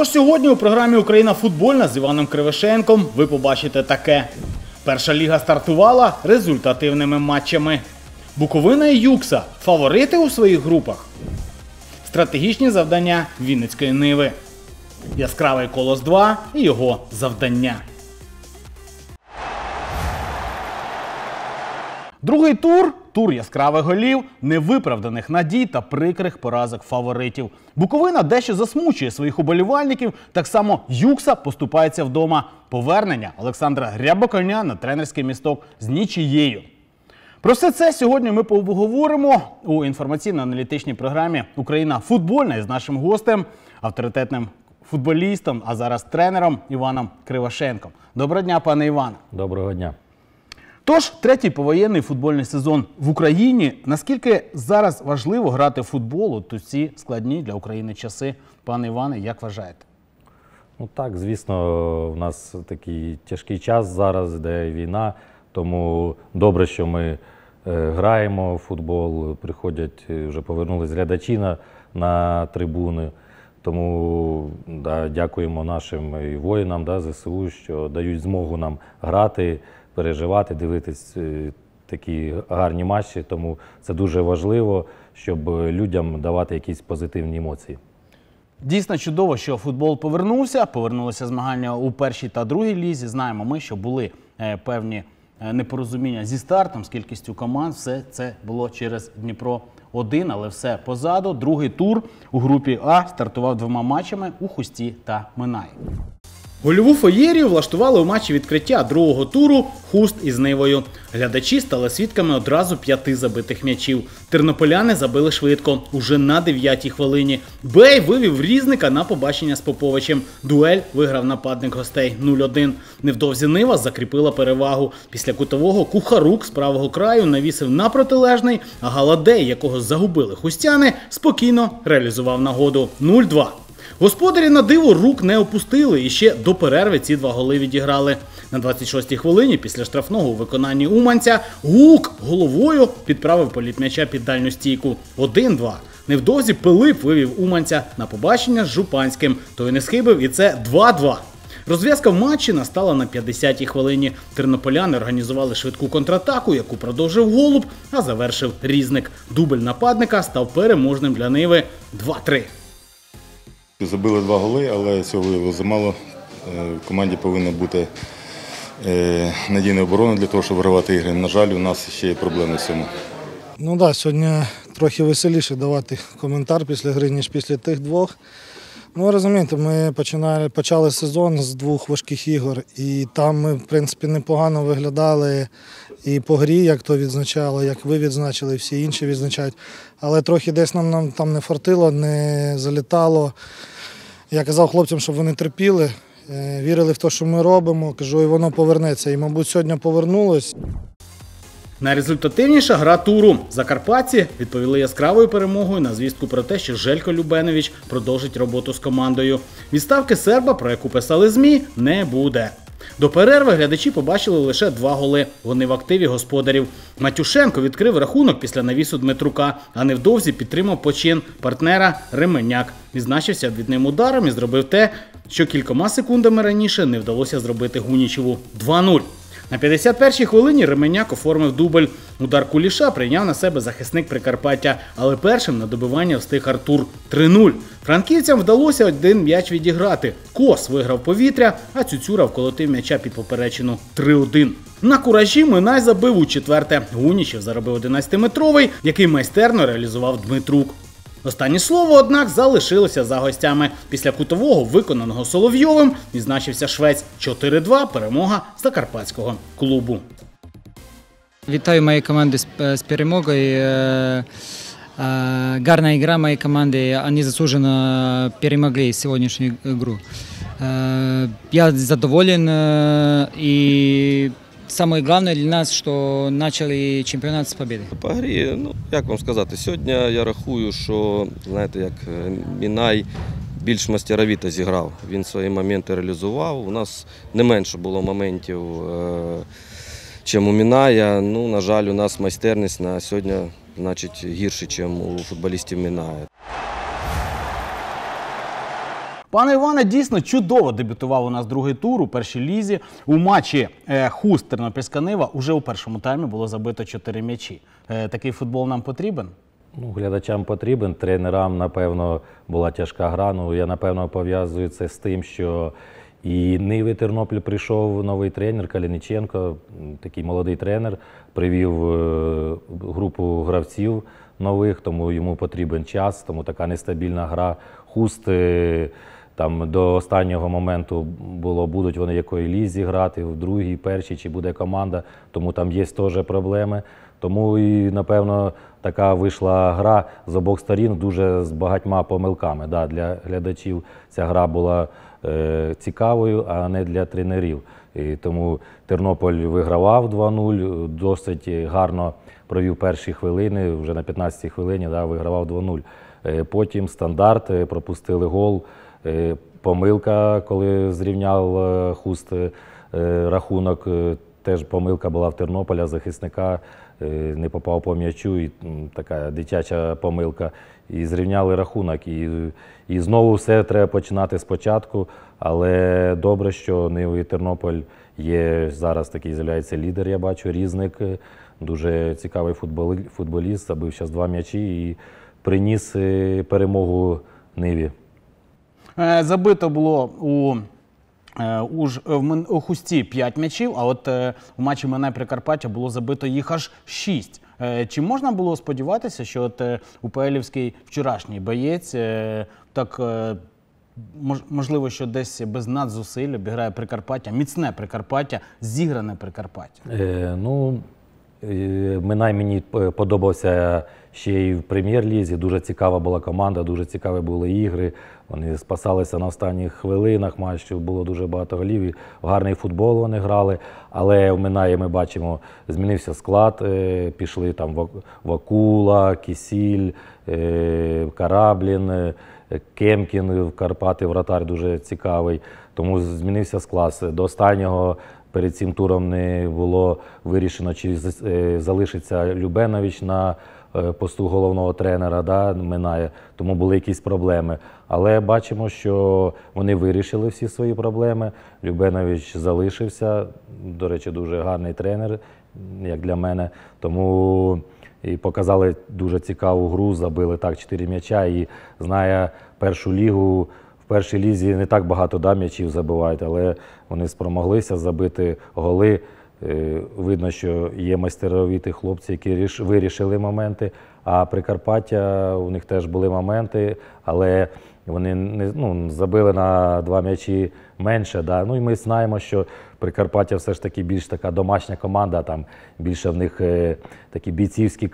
Тож сьогодні у програмі «Україна футбольна» з Іваном Кривошеєнком ви побачите таке. Перша ліга стартувала результативними матчами. Буковина і Юкса – фаворити у своїх групах. Стратегічні завдання Вінницької Ниви. Яскравий Колос 2 і його завдання. Другий тур – тур яскравих голів, невиправданих надій та прикрих поразок фаворитів. Буковина дещо засмучує своїх уболівальників, так само Юкса поступається вдома. Повернення Олександра Грябоконя на тренерський місток з нічиєю. Про все це сьогодні ми поговоримо у інформаційно-аналітичній програмі «Україна футбольна» із нашим гостем, авторитетним футболістом, а зараз тренером Іваном Кривошеєнком. Доброго дня, пане Іване. Доброго дня. Тож, третій повоєнний футбольний сезон в Україні. Наскільки зараз важливо грати в футбол у ці складні для України часи? Пане Іване, як вважаєте? Ну так, звісно, в нас такий тяжкий час зараз, де війна, тому добре, що ми граємо в футбол, приходять, вже повернулись глядачі на трибуни. Тому дякуємо нашим воїнам ЗСУ, що дають змогу нам грати, переживати, дивитись такі гарні матчі. Тому це дуже важливо, щоб людям давати якісь позитивні емоції. Дійсно чудово, що футбол повернулися змагання у першій та другій лізі. Знаємо ми, що були певні непорозуміння зі стартом, з кількістю команд. Все це було через Дніпро-1, але все позаду. Другий тур у групі А стартував двома матчами у Хусті та Минаї. Гольову феєрію влаштували у матчі відкриття другого туру Хуст із Нивою. Глядачі стали свідками одразу 5 забитих м'ячів. Тернополяни забили швидко, уже на 9-й хвилині. Бей вивів Різника на побачення з Поповичем. Дуель виграв нападник гостей 0-1. Невдовзі Нива закріпила перевагу. Після кутового Кухарук з правого краю навісив на протилежний, а Галадей, якого загубили хустяни, спокійно реалізував нагоду 0-2. Господарі на диво рук не опустили і ще до перерви ці 2 голи відіграли. На 26-й хвилині після штрафного у виконанні уманця Гук головою підправив політ м'яча під дальню стійку. 1-2. Невдовзі Пилип вивів уманця на побачення з Жупанським. Той не схибив і це 2-2. Розв'язка в матчі настала на 50-й хвилині. Тернополяни організували швидку контратаку, яку продовжив Голуб, а завершив Різник. Дубль нападника став переможним для Ниви 2-3. Забили 2 голи, але цього виявилося замало. В команді повинна бути надійна оборона для того, щоб вигравати ігри. На жаль, у нас ще є проблеми в цьому. Ну так, сьогодні трохи веселіше давати коментар після гри, ніж після тих 2. Ну, розумієте, ми почали сезон з 2 важких ігор, і там ми, в принципі, непогано виглядали і по грі, як то відзначало, як ви відзначили, всі інші відзначають. Але трохи десь нам там не фартило, не залітало. Я казав хлопцям, щоб вони терпіли, вірили в те, що ми робимо, кажу, і воно повернеться. І, мабуть, сьогодні повернулось. Найрезультативніша гра туру. Закарпатці відповіли яскравою перемогою на звістку про те, що Желько Любенович продовжить роботу з командою. Відставки серба, про яку писали ЗМІ, не буде. До перерви глядачі побачили лише 2 голи. Вони в активі господарів. Матюшенко відкрив рахунок після навісу Дмитрука, а невдовзі підтримав почин партнера Ременяк. Відзначився відним ударом і зробив те, що кількома секундами раніше не вдалося зробити Гунічеву. 2-0. На 51-й хвилині Ременяк оформив дубль. Удар Куліша прийняв на себе захисник Прикарпаття, але першим на добивання встиг Артур. 3-0. Франківцям вдалося 1 м'яч відіграти. Кос виграв повітря, а Цюцюра вколотив м'яча під поперечину. 3-1. На куражі Минай забив у 4-те. Гунічев заробив 11-метровий, який майстерно реалізував Дмитрук. Останнє слово, однак, залишилося за гостями. Після кутового, виконаного Соловйовим, відзначився Швець. 4-2 перемога закарпатського клубу. Вітаю мої команди з перемогою. Гарна гра моєї команди, вони заслужено перемогли сьогоднішню гру. Я задоволен і самое главное для нас, що почали чемпіонат з победи. По грі, як вам сказати, сьогодні я рахую, що, знаєте, як Мінай більш мастеровито зіграв. Він свої моменти реалізував. У нас не менше було моментів, ніж у Міная. На жаль, у нас майстерність на сьогодні, значить, гірше, ніж у футболістів Міная. Пане Іване, дійсно чудово дебютував у нас другий тур у першій лізі. У матчі Хуст Тернопільська Нива уже у першому таймі було забито 4 м'ячі. Такий футбол нам потрібен? Ну, глядачам потрібен, тренерам, напевно, була тяжка гра. Ну, я, напевно, пов'язую це з тим, що і Ниви Тернопіль прийшов новий тренер Калініченко, такий молодий тренер, привів групу гравців нових, тому йому потрібен час, тому така нестабільна гра. Хуст там до останнього моменту було, будуть вони в якої лізі грати, в другій, першій, чи буде команда, тому там є теж проблеми. Тому і, напевно, така вийшла гра з обох сторін, дуже з багатьма помилками. Да, для глядачів ця гра була цікавою, а не для тренерів. І тому Тернопіль вигравав 2-0, досить гарно провів перші хвилини, вже на 15-й хвилині вигравав 2-0. Потім стандарт, пропустили гол, помилка, коли зрівняв Хуст рахунок, теж помилка була в Тернополя, захисника, не попав по м'ячу, і така дитяча помилка. І зрівняли рахунок. І знову все треба починати спочатку, але добре, що Нива і Тернополь є зараз такий, з'являється лідер, я бачу, Різник, дуже цікавий футболіст, забив зараз 2 м'ячі і приніс перемогу Ниві. Забито було у Хусті 5 м'ячів, а от у матчі Минай-Прикарпаття було забито їх аж 6. Чи можна було сподіватися, що от УПЛівський вчорашній боєць так, можливо, що десь без надзусиль обіграє Прикарпаття, міцне Прикарпаття, зігране Прикарпаття? Минай мені подобався ще й в прем'єр-лізі, дуже цікава була команда, дуже цікаві були ігри, вони спасалися на останніх хвилинах матчу, було дуже багато голів, гарний футбол вони грали, але в Минаї ми бачимо, змінився склад, пішли там Вакула, Кісіль, Караблін, Кемкін в Карпати, вратар дуже цікавий, тому змінився склад. До останнього перед цим туром не було вирішено, чи залишиться Любенович на посту головного тренера Минає, тому були якісь проблеми. Але бачимо, що вони вирішили всі свої проблеми. Любенович залишився, до речі, дуже гарний тренер, як для мене, тому і показали дуже цікаву гру, забили так 4 м'яча і знає першу лігу. В першій лізі не так багато м'ячів забивають, але вони спромоглися забити голи. Видно, що є майстеровіті хлопці, які вирішили моменти, а Прикарпаття, у них теж були моменти, але вони забили на 2 м'ячі менше. Да? Ну і ми знаємо, що Прикарпаття все ж таки більш така домашня команда, там більше в них такі бійцівські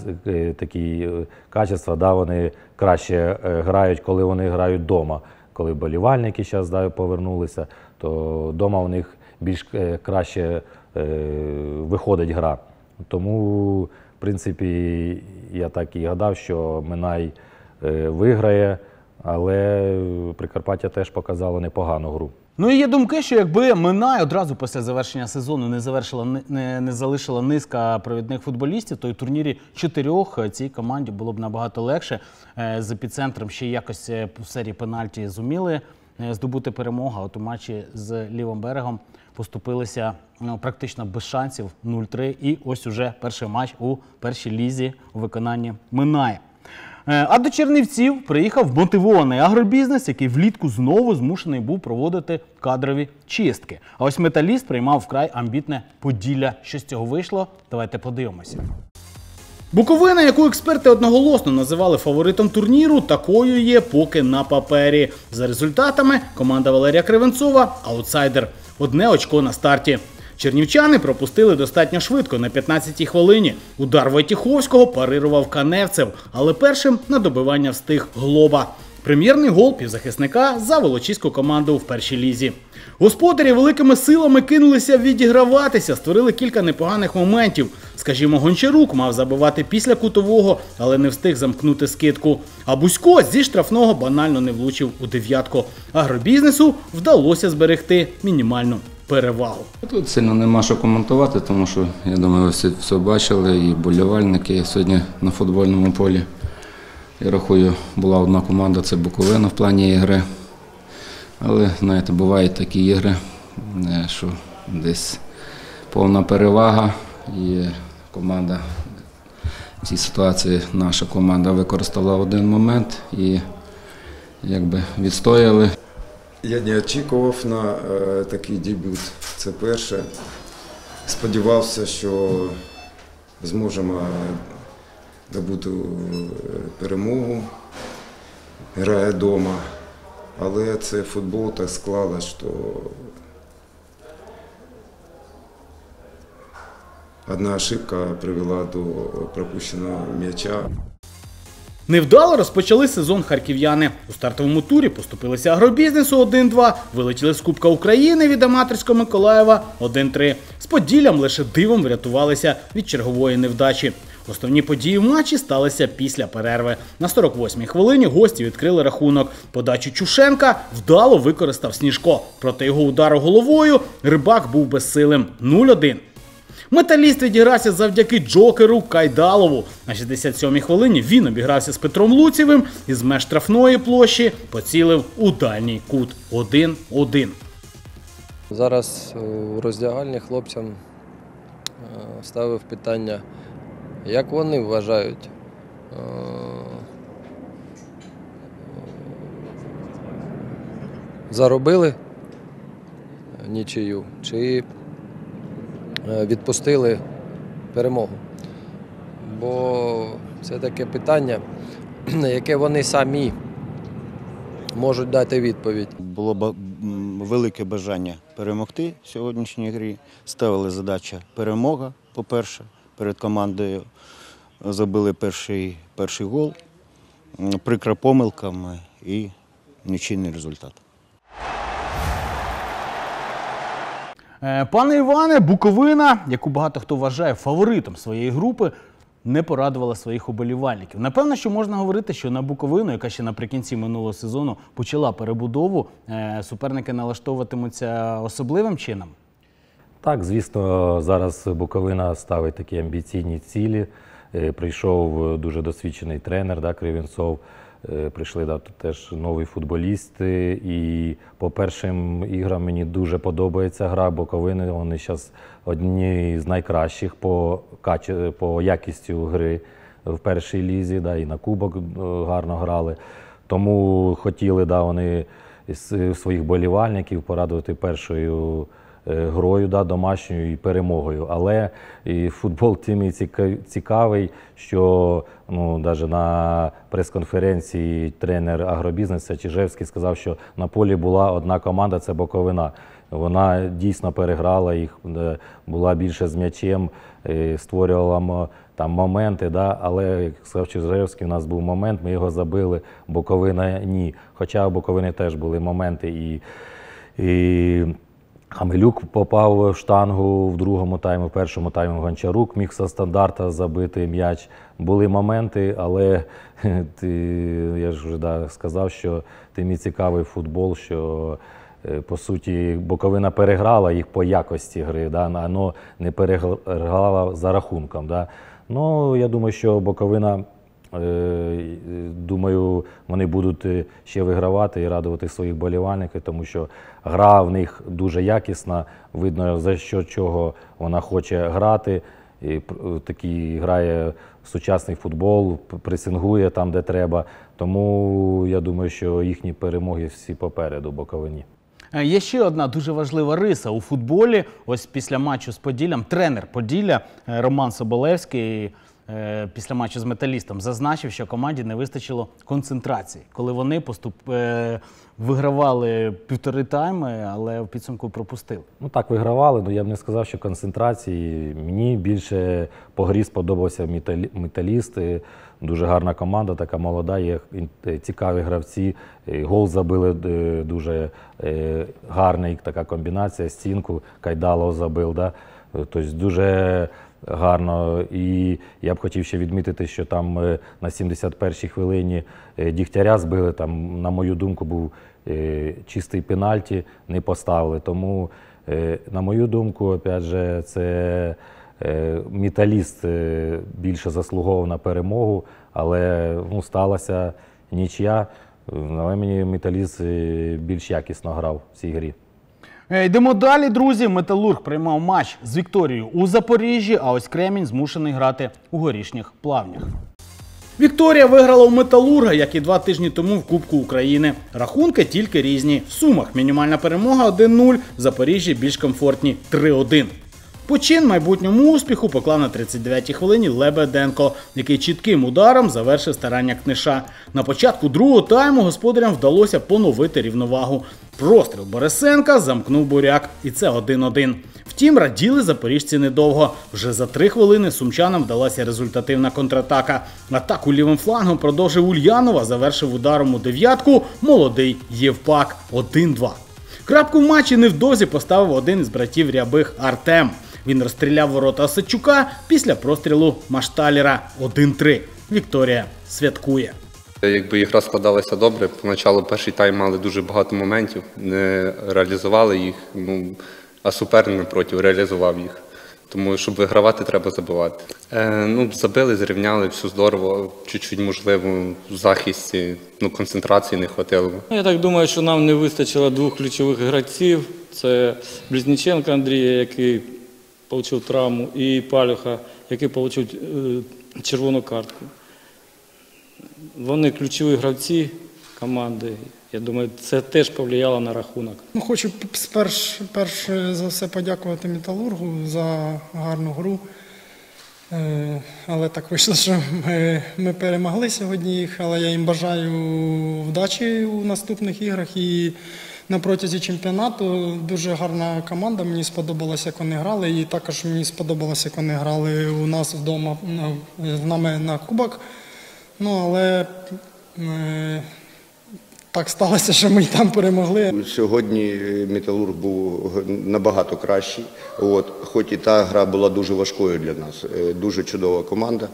качества, да? Вони краще грають, коли вони грають вдома. Коли болівальники зараз повернулися, то вдома у них більш краще виходить гра. Тому, в принципі, я так і гадав, що Минай виграє, але Прикарпаття теж показало непогану гру. Ну і є думки, що якби Минай одразу після завершення сезону не залишила низка провідних футболістів, то і в турнірі 4 цій команді було б набагато легше. З епіцентром ще якось в серії пенальті зуміли здобути перемогу, а от у матчі з Лівим берегом поступилися практично без шансів 0-3. І ось уже перший матч у першій лізі у виконанні Минає. А до Чернівців приїхав мотивований агробізнес, який влітку знову змушений був проводити кадрові чистки. А ось Металіст приймав вкрай амбітне Поділля. Що з цього вийшло? Давайте подивимося. Буковина, яку експерти одноголосно називали фаворитом турніру, такою є поки на папері. За результатами команда Валерія Кривенцова – аутсайдер. 1 очко на старті. Чернівчани пропустили достатньо швидко на 15-й хвилині. Удар Войтіховського парирував Каневцев, але першим на добивання встиг Глоба. Прем'єрний гол півзахисника за волочиську команду в першій лізі. Господарі великими силами кинулися відіграватися, створили кілька непоганих моментів. Скажімо, Гончарук мав забивати після кутового, але не встиг замкнути скидку. А Бусько зі штрафного банально не влучив у дев'ятку. Агробізнесу вдалося зберегти мінімальну перевагу. Тут сильно нема що коментувати, тому що, я думаю, ви все бачили, і болівальники сьогодні на футбольному полі. Я рахую, була одна команда – це Буковина в плані ігри. Але, знаєте, бувають такі ігри, що десь повна перевага і команда, в цій ситуації наша команда використала один момент і якби відстояли. Я не очікував на такий дебют. Це перше. Сподівався, що зможемо добути перемогу, грає вдома. Але це футбол, так склалось, що одна ошибка привела до пропущеного м'яча. Невдало розпочали сезон харків'яни. У стартовому турі поступилися Агробізнесу 1-2, вилетіли з Кубка України від аматорського Миколаєва 1-3. З Поділлям лише дивом врятувалися від чергової невдачі. Основні події в матчі сталися після перерви. На 48-й хвилині гості відкрили рахунок. Подачу Чушенка вдало використав Сніжко. Проти його удару головою Рибак був безсилим. 0-1. Металіст відігрався завдяки джокеру Кайдалову. На 67-й хвилині він обігрався з Петром Луцєвим і з меж штрафної площі поцілив у дальній кут. 1-1. Зараз у роздягальні хлопцям ставив питання, як вони вважають, заробили нічию чи відпустили перемогу. Бо це таке питання, на яке вони самі можуть дати відповідь. Було велике бажання перемогти в сьогоднішній грі. Ставили задача перемога, по-перше, перед командою забили перший гол, прикро помилками і нічийний результат. Пане Іване, Буковина, яку багато хто вважає фаворитом своєї групи, не порадувала своїх уболівальників. Напевно, що можна говорити, що на Буковину, яка ще наприкінці минулого сезону почала перебудову, суперники налаштовуватимуться особливим чином? Так, звісно, зараз Буковина ставить такі амбіційні цілі. Прийшов дуже досвідчений тренер, Кривенцов. Прийшли теж нові футболісти. І по першим іграм мені дуже подобається гра Буковини. Вони зараз одні з найкращих по якістю гри в першій лізі, і на кубок гарно грали. Тому хотіли вони своїх болівальників порадувати першою грою домашньою і перемогою. Але і футбол тим і цікавий, що навіть на прес-конференції тренер Агробізнесу Чижевський сказав, що на полі була одна команда – це Буковина. Вона дійсно переграла їх, була більше з м'ячем, створювала там моменти, але, як сказав Чижевський, у нас був момент, ми його забили, Буковина – ні. Хоча у Буковини теж були моменти і Хамелюк попав в штангу в другому таймі, в першому таймі Гончарук міг зі стандарта забити м'яч. Були моменти, але я ж вже сказав, що тим і цікавий футбол, що по суті Буковина переграла їх по якості гри, але не переграла за рахунком. Я думаю, що Буковина, думаю, вони будуть ще вигравати і радувати своїх болівальників, тому що гра в них дуже якісна, видно, за що чого вона хоче грати. І такий грає сучасний футбол, пресингує там, де треба. Тому я думаю, що їхні перемоги всі попереду Буковині. Є ще одна дуже важлива риса у футболі. Ось після матчу з Поділлям тренер Поділля Роман Соболевський після матчу з Металістом зазначив, що команді не вистачило концентрації, коли вони вигравали півтори тайми, але в підсумку пропустили. Так, вигравали, але я б не сказав, що концентрації. Мені більше по грі сподобався Металіст. Дуже гарна команда, така молода, є цікаві гравці. Гол забили дуже гарний, така комбінація, стінку Кайдалов забив. Тобто дуже гарно. І я б хотів ще відмітити, що там на 71-й хвилині Дігтяря збили, там, на мою думку, був чистий пенальті, не поставили. Тому, на мою думку, опять же, це Металіст більше заслуговував на перемогу, але сталася нічия. Але мені Металіст більш якісно грав в цій грі. Йдемо далі, друзі. Металург приймав матч з Вікторією у Запоріжжі, а ось Кремінь змушений грати у Горішніх Плавнях. Вікторія виграла у Металурга, як і 2 тижні тому в Кубку України. Рахунки тільки різні. В Сумах мінімальна перемога 1-0, в Запоріжжі більш комфортні 3-1. Почин майбутньому успіху поклав на 39-й хвилині Лебеденко, який чітким ударом завершив старання Книша. На початку другого тайму господарям вдалося поновити рівновагу. Простріл Борисенка замкнув Буряк, і це 1-1. Втім, раділи запоріжці недовго. Вже за 3 хвилини сумчанам вдалася результативна контратака. Атаку лівим флангом продовжив Ульянова, завершив ударом у дев'ятку молодий Євпак 1-2. Крапку в матчі невдовзі поставив один із братів Рябих Артем. Він розстріляв ворота Осадчука після прострілу Машталера 1-3. Вікторія святкує. Якби ігра складалася добре, поначалу перший тайм мали дуже багато моментів, не реалізували їх, а суперник напроти реалізував їх. Тому, щоб вигравати, треба забивати. Забили, зрівняли, все здорово, чуть-чуть, можливо, в захисті, концентрації не вистачило. Я так думаю, що нам не вистачило 2 ключових гравців. Це Близніченко Андрія, який отримав травму, і Палюха, який отримав червону картку. Вони ключові гравці команди. Я думаю, це теж повлияло на рахунок. Хочу перш за все подякувати «Металургу» за гарну гру. Але так вийшло, що ми перемогли сьогодні їх, але я їм бажаю вдачі у наступних іграх і на протязі чемпіонату. Дуже гарна команда, мені сподобалося, як вони грали, і також мені сподобалося, як вони грали у нас вдома, з нами на кубок. Але так сталося, що ми й там перемогли. Сьогодні «Металург» був набагато кращий. Хоч і та гра була дуже важкою для нас. Дуже чудова команда.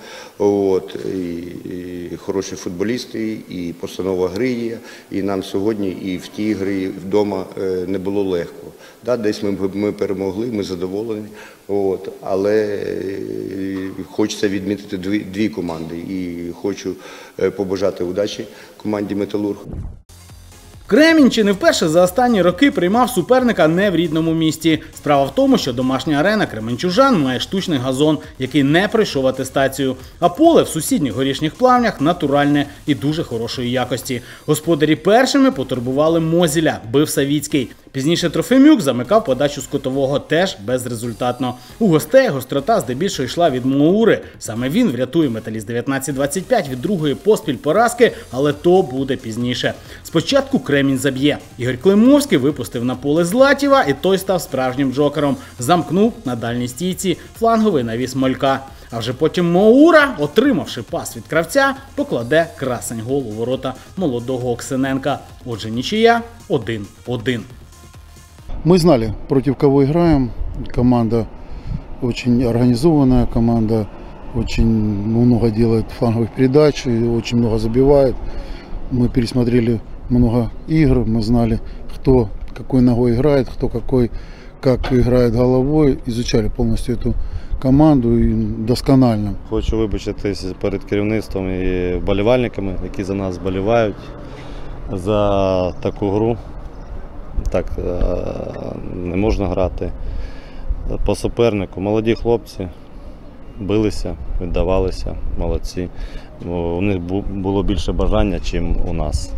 І хороші футболісти, і постанова гри є. І нам сьогодні і в тій грі вдома не було легко. Десь ми перемогли, ми задоволені. Але хочеться відмітити 2 команди. І хочу побажати удачі команді «Металург». Кремінь чи не вперше за останні роки приймав суперника не в рідному місті. Справа в тому, що домашня арена кременчужан має штучний газон, який не пройшов атестацію. А поле в сусідніх Горішніх Плавнях натуральне і дуже хорошої якості. Господарі першими потурбували Мозіля, бив Савіцький. Пізніше Трофимюк замикав подачу з кутового, теж безрезультатно. У гостей гострота здебільшого йшла від Моури. Саме він врятує Металіст 19-25 від другої поспіль поразки, але то буде пізніше. Спочатку Кремінь заб'є. Ігор Климовський випустив на поле Златєва, і той став справжнім джокером. Замкнув на дальній стійці фланговий навіс Молька. А вже потім Моура, отримавши пас від кравця, покладе красень гол у ворота молодого Оксененка. Отже, нічия 1-1. Мы знали, против кого играем. Команда очень организованная, команда очень много делает фланговых передач и очень много забивает. Мы пересмотрели много игр, мы знали, кто какой ногой играет, кто как играет головой. Изучали полностью эту команду і досконально. Хочу вибачитись перед керівництвом і вболівальниками, які за нас вболівають, за таку гру. Так не можна грати по супернику. Молоді хлопці билися, віддавалися, молодці. У них було більше бажання, ніж у нас.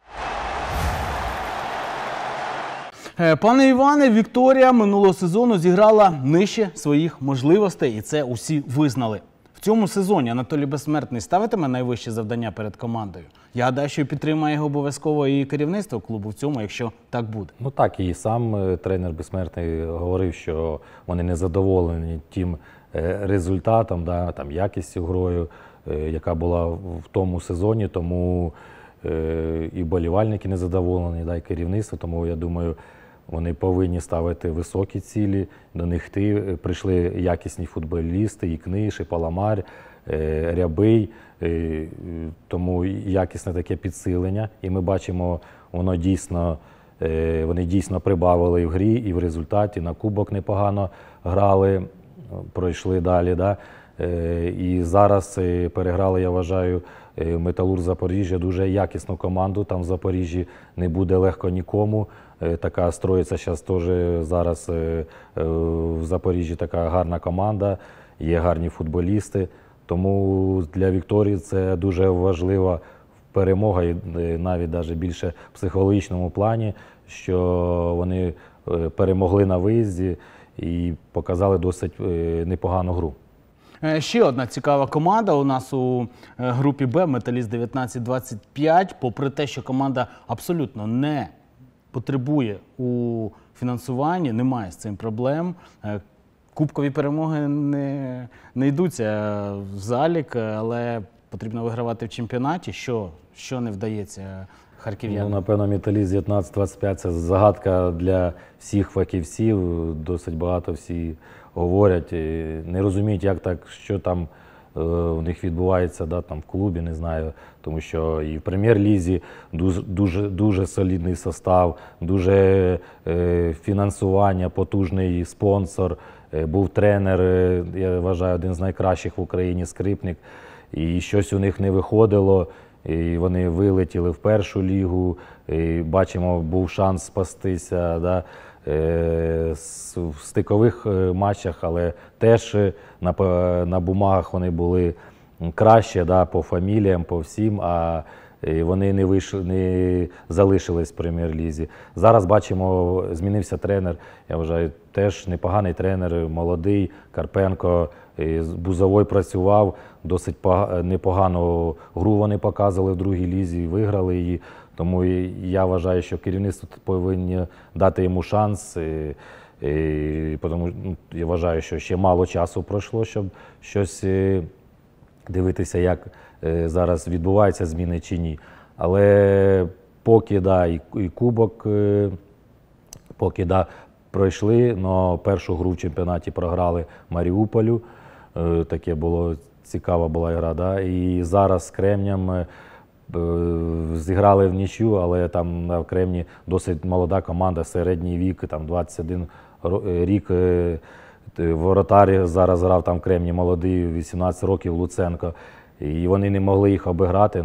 Пане Іване, Вікторія минулого сезону зіграла нижче своїх можливостей, і це усі визнали. В цьому сезоні Анатолій Безсмертний ставитиме найвищі завдання перед командою. Я гадаю, що підтримає його обов'язково і керівництво клубу в цьому, якщо так буде. Так, і сам тренер Безсмертний говорив, що вони не задоволені тим результатом, якістю грою, яка була в тому сезоні, тому і вболівальники не задоволені, і керівництво, тому я думаю, вони повинні ставити високі цілі, до них йти. Прийшли якісні футболісти, і Книж, і Паламар, Рябий, тому якісне таке підсилення. І ми бачимо, вони дійсно прибавили і в грі, і в результаті. На кубок непогано грали, пройшли далі. І зараз переграли, я вважаю, Металург Запоріжжя, дуже якісну команду. Там в Запоріжжі не буде легко нікому. Така строїться зараз в Запоріжжі така гарна команда, є гарні футболісти. Тому для Вікторії це дуже важлива перемога, і навіть більше в психологічному плані, що вони перемогли на виїзді і показали досить непогану гру. Ще одна цікава команда у нас у групі Б, Металіст 19-25. Попри те, що команда абсолютно не потребує у фінансуванні, немає з цим проблем. Кубкові перемоги не йдуться в залік, але потрібно вигравати в чемпіонаті. Що не вдається харків'янам? Напевно, Металіст 19-25 – це загадка для всіх фахівців. Досить багато всі говорять, не розуміють, як так, що там у них відбувається там в клубі, не знаю. Тому що і в прем'єр-лізі дуже солідний состав, дуже фінансування, потужний спонсор. Був тренер, я вважаю, один з найкращих в Україні, Скрипник. І щось у них не виходило, і вони вилетіли в першу лігу. І бачимо, був шанс спастися в стикових матчах, але теж на бумагах вони були краще, по фаміліям, по всім, а вони не залишились в прем'єр-лізі. Зараз бачимо, змінився тренер, я вважаю, теж непоганий тренер, молодий, Карпенко, з Бузовою працював, досить непогану гру вони показували в другій лізі, виграли її. Тому я вважаю, що керівництво повинні дати йому шанс. Тому я вважаю, що ще мало часу пройшло, щоб щось дивитися, як зараз відбуваються зміни чи ні. Але поки і кубок пройшли, але першу гру в чемпіонаті програли Маріуполю. Таке було, цікава була гра. І зараз з Кремнем зіграли в нічю, але там в Кремні досить молода команда, середній вік, там 21 рік. Воротар зараз грав там в Кремні, молодий, 18 років, Луценко. І вони не могли їх обіграти.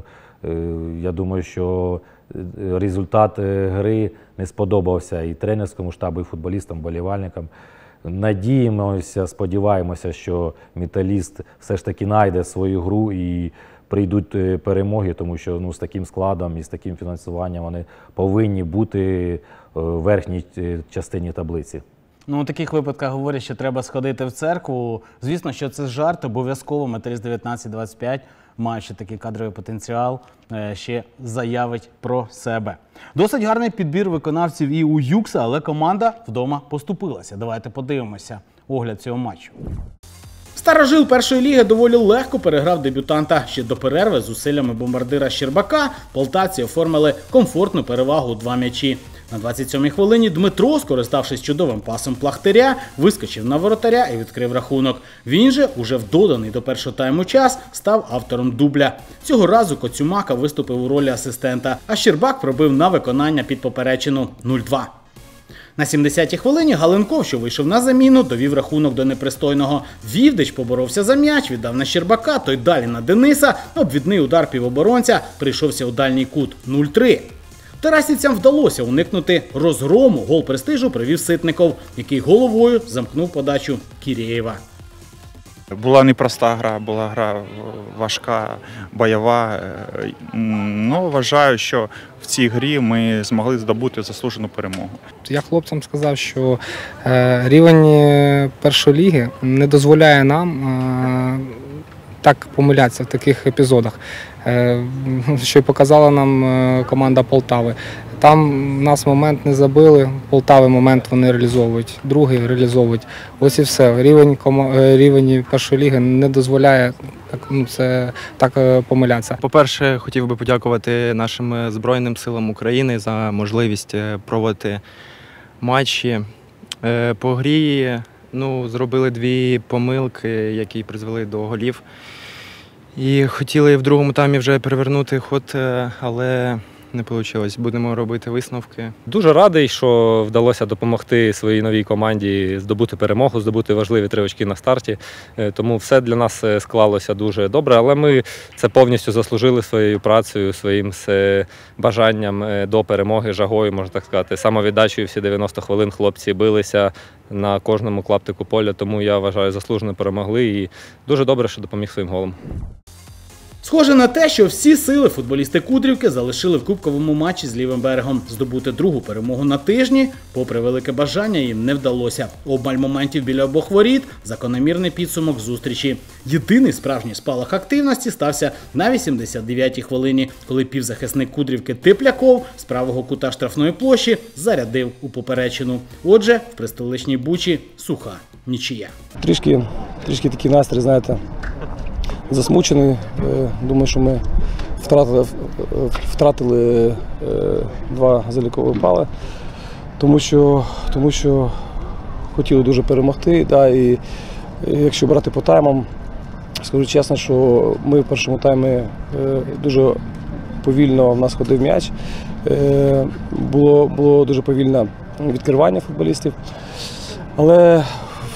Я думаю, що результат гри не сподобався і тренерському штабу, і футболістам, вболівальникам. Надіємося, сподіваємося, що Металіст все ж таки знайде свою гру і прийдуть перемоги, тому що з таким складом і з таким фінансуванням вони повинні бути в верхній частині таблиці. У таких випадках говорять, що треба сходити в церкву. Звісно, що це жарт, обов'язково Металіст 19-25, маючи такий кадровий потенціал, ще заявить про себе. Досить гарний підбір виконавців і у Юкса, але команда вдома поступилася. Давайте подивимося огляд цього матчу. Старожил першої ліги доволі легко переграв дебютанта. Ще до перерви з зусиллями бомбардира Щербака полтавці оформили комфортну перевагу у 2 м'ячі. На 27-й хвилині Дмитро, скориставшись чудовим пасом Плахтаря, вискочив на воротаря і відкрив рахунок. Він же, уже в доданий до першого тайму час, став автором дубля. Цього разу Коцюмака виступив у ролі асистента, а Щербак пробив на виконання під поперечину 0-2. На 70-й хвилині Галенков, що вийшов на заміну, довів рахунок до непристойного. Вівдич поборовся за м'яч, віддав на Щербака, той далі на Дениса. Обвідний удар півоборонця прийшовся у дальній кут 0-3. Тарасівцям вдалося уникнути розгрому. Гол престижу привів Ситников, який головою замкнув подачу Кірєєва. Була непроста гра, була гра важка, бойова. Вважаю, що в цій грі ми змогли здобути заслужену перемогу. Я хлопцям сказав, що рівень першої ліги не дозволяє нам так помилятися в таких епізодах, що й показала нам команда Полтави. Там нас момент не забили, Полтави момент вони реалізовують, другий реалізовують. Ось і все. Рівень першої ліги не дозволяє так помилятися. По-перше, хотів би подякувати нашим Збройним силам України за можливість проводити матчі. По грі зробили 2 помилки, які призвели до голів. І хотіли в другому таймі вже перевернути ход, але не вийшло. Будемо робити висновки. Дуже радий, що вдалося допомогти своїй новій команді здобути перемогу, здобути важливі 3 очки на старті. Тому все для нас склалося дуже добре, але ми це повністю заслужили своєю працею, своїм бажанням до перемоги, жагою, можна так сказати. Самовіддачею всі 90 хвилин хлопці билися на кожному клаптику поля, тому я вважаю, заслужено перемогли і дуже добре, що допоміг своїм голом. Схоже на те, що всі сили футболісти Кудрівки залишили в кубковому матчі з Лівим берегом. Здобути другу перемогу на тижні, попри велике бажання, їм не вдалося. Обмаль моментів біля обох воріт, закономірний підсумок зустрічі. Єдиний справжній спалах активності стався на 89-й хвилині, коли півзахисник Кудрівки Тепляков з правого кута штрафної площі зарядив у поперечину. Отже, в престоличній Бучі суха нічия. Трішки такий настрій, знаєте, засмучений. Думаю, що ми втратили 2 залікові бали, тому що хотіли дуже перемогти. Да, і якщо брати по таймам, скажу чесно, що ми в першому таймі дуже повільно в нас ходив м'яч. Було дуже повільне відкривання футболістів. Але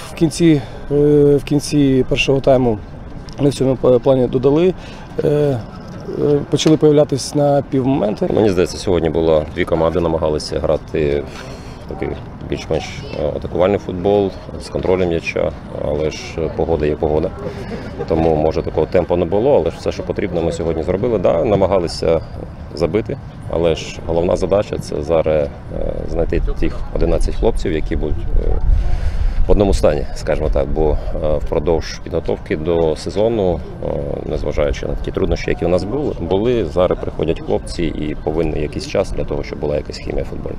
в кінці першого тайму ми в цьому плані додали, почали з'являтися на півмоменти. Мені здається, сьогодні було 2 команди, намагалися грати в такий більш-менш атакувальний футбол з контролем м'яча, але ж погода є погода. Тому, може, такого темпу не було, але ж все, що потрібно, ми сьогодні зробили. Да, намагалися забити, але ж головна задача – це зараз знайти тих 11 хлопців, які будуть в одному стані, скажімо так, бо впродовж підготовки до сезону, незважаючи на такі труднощі, які у нас були, зараз приходять хлопці і повинні якийсь час для того, щоб була якась хімія футболу.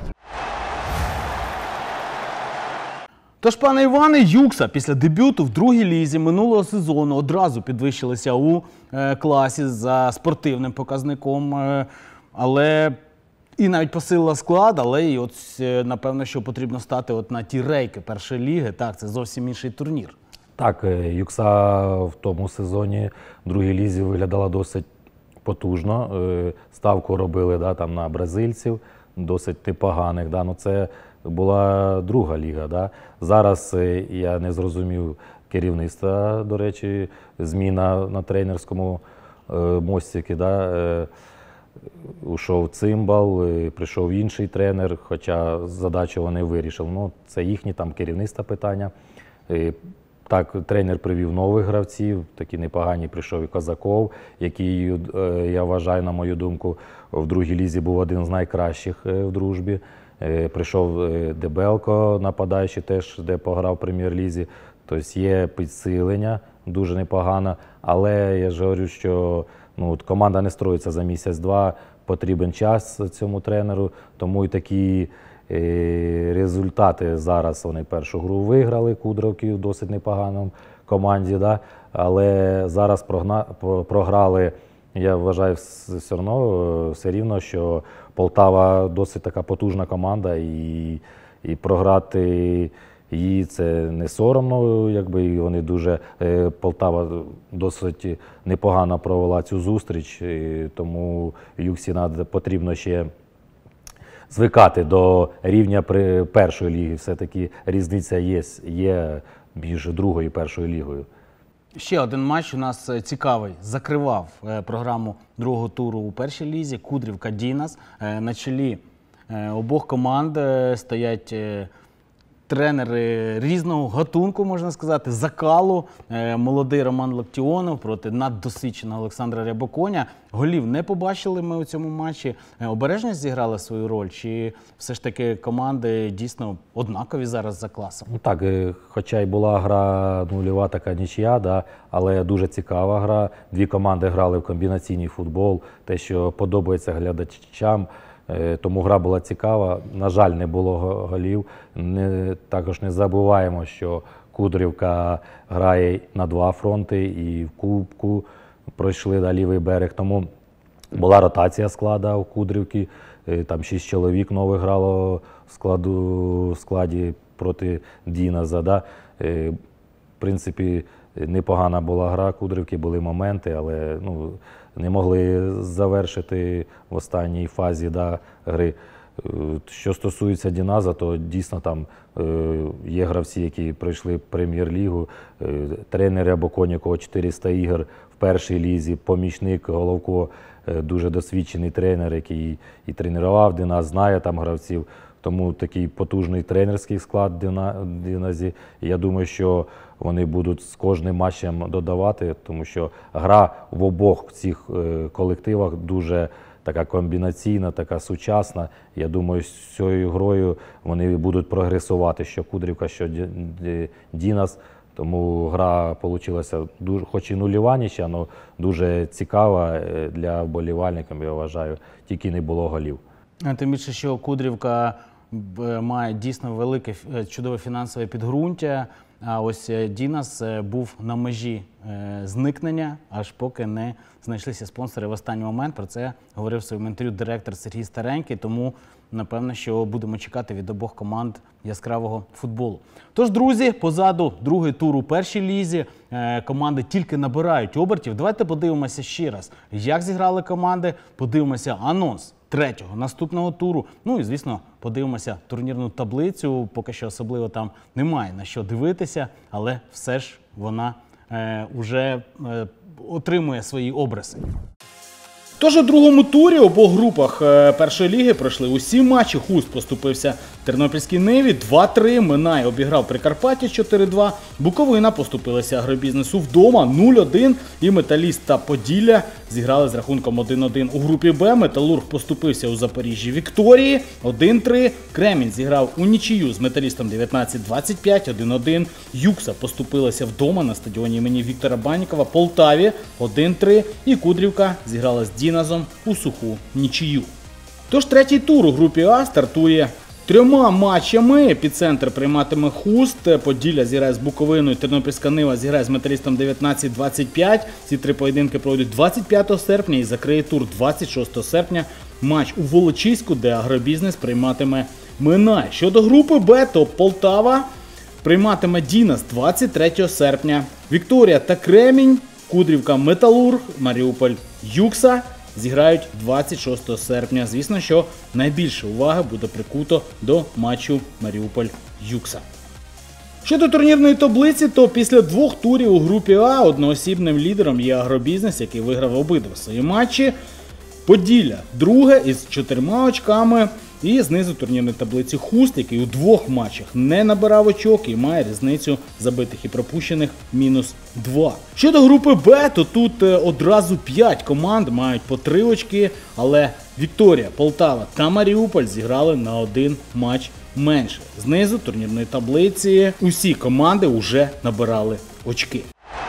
Тож, пане Іване, Юкса після дебюту в другій лізі минулого сезону одразу підвищилися у класі за спортивним показником, але і навіть посилила склад, але і от, напевно, що потрібно стати от на ті рейки першої ліги. Так, це зовсім інший турнір. Так, Юкса в тому сезоні в другій лізі виглядала досить потужно. Ставку робили, да, там, на бразильців, досить непоганих. Да. Ну, це була друга ліга. Да. Зараз я не зрозумів керівництва, до речі, зміна на тренерському мостику. Да. Ушов Цимбал, прийшов інший тренер, хоча задачу вони вирішили. Ну, це їхні там керівництва питання. Так, тренер привів нових гравців, такі непогані, прийшов і Козаков, який, я вважаю, на мою думку, в другій лізі був один з найкращих в дружбі. Прийшов Дебелко, нападаючий теж, де пограв в прем'єр-лізі. Тобто є підсилення, дуже непогано, але я ж говорю, що команда не строїться за місяць-два, потрібен час цьому тренеру, тому і такі результати зараз. Вони першу гру виграли, Кудровки в досить непоганому команді, да? Але зараз програли, я вважаю, все рівно, що Полтава досить така потужна команда, і програти її це не соромно, якби, і вони дуже, Полтава досить непогано провела цю зустріч, тому Юксі потрібно ще звикати до рівня першої ліги. Все-таки різниця є між другою і першою лігою. Ще один матч у нас цікавий. Закривав програму другого туру у першій лізі. Кудрівка Дінас. На чолі обох команд стоять тренери різного гатунку, можна сказати, закалу. Молодий Роман Локтіонов проти наддосвідченого Олександра Рябоконя. Голів не побачили ми у цьому матчі. Обережність зіграла свою роль? Чи все ж таки команди дійсно однакові зараз за класом? Так, хоча й була гра нульова, така нічия, да, але дуже цікава гра. Дві команди грали в комбінаційний футбол, те, що подобається глядачам. Тому гра була цікава. На жаль, не було голів. Також не забуваємо, що Кудрівка грає на 2 фронти, і в Кубку пройшли на лівий берег. Тому була ротація складу у Кудрівки. Там 6 чоловік нових грало в складі проти Діназа. Да? В принципі, непогана була гра Кудрівки, були моменти, але не могли завершити в останній фазі гри. Що стосується Діназа, то дійсно там є гравці, які пройшли прем'єр-лігу, тренери Абоконікова 400 ігор в першій лізі, помічник Головко, дуже досвідчений тренер, який і тренував Діназ, знає там гравців. Тому такий потужний тренерський склад в Діназі. Я думаю, що вони будуть з кожним матчем додавати, тому що гра в обох цих колективах дуже така комбінаційна, така сучасна. Я думаю, з цією грою вони будуть прогресувати, що Кудрівка, що Діназ. Тому гра вийшла, хоч і нульова нічия, але дуже цікава для вболівальників, я вважаю, тільки не було голів. Тим більше, що Кудрівка має дійсно велике, чудове фінансове підґрунтя, а ось Діназ був на межі зникнення, аж поки не знайшлися спонсори в останній момент. Про це говорив в своєму інтерв'ю директор Сергій Старенький, тому напевно, що будемо чекати від обох команд яскравого футболу. Тож, друзі, позаду другий тур у першій лізі, команди тільки набирають обертів. Давайте подивимося ще раз, як зіграли команди, подивимося анонс третього наступного туру. Ну і, звісно, подивимося турнірну таблицю. Поки що особливо там немає на що дивитися, але все ж вона вже отримує свої обриси. Тож у другому турі обох групах першої ліги пройшли усі матчі. Хуст поступився Тернопільській Ниві 2-3, Минай обіграв Прикарпаття 4-2, Буковина поступилася Агробізнесу вдома 0-1 і Металіст та Поділля зіграли з рахунком 1-1. У групі Б Металург поступився у Запоріжжі Вікторії 1-3, Кремінь зіграв у нічию з Металістом 19-25 1-1, Юкса поступилася вдома на стадіоні імені Віктора Баннікова Полтаві 1-3 і Кудрівка зіграла з Діназом у суху нічию. Тож третій тур у групі А стартує 3 матчами. Епіцентр прийматиме Хуст, Поділля зіграє з Буковиною, Тернопільська Нива зіграє з Металістом 19-25. Ці 3 поєдинки пройдуть 25 серпня і закриє тур 26 серпня. Матч у Волочиську, де Агробізнес прийматиме Минай. Щодо групи Б, то Полтава прийматиме Діназ 23 серпня. Вікторія та Кремінь, Кудрівка, Металург, Маріуполь, Юкса зіграють 26 серпня. Звісно, що найбільше уваги буде прикуто до матчу Маріуполь-Юкса. Щодо турнірної таблиці, то після 2 турів у групі А одноосібним лідером є Агробізнес, який виграв обидва свої матчі. Поділля друге із 4 очками. І знизу турнірної таблиці Хуст, який у 2 матчах не набирав очок і має різницю забитих і пропущених -2. Щодо групи Б, то тут одразу 5 команд мають по 3 очки, але Вікторія, Полтава та Маріуполь зіграли на 1 матч менше. Знизу турнірної таблиці усі команди вже набирали очки.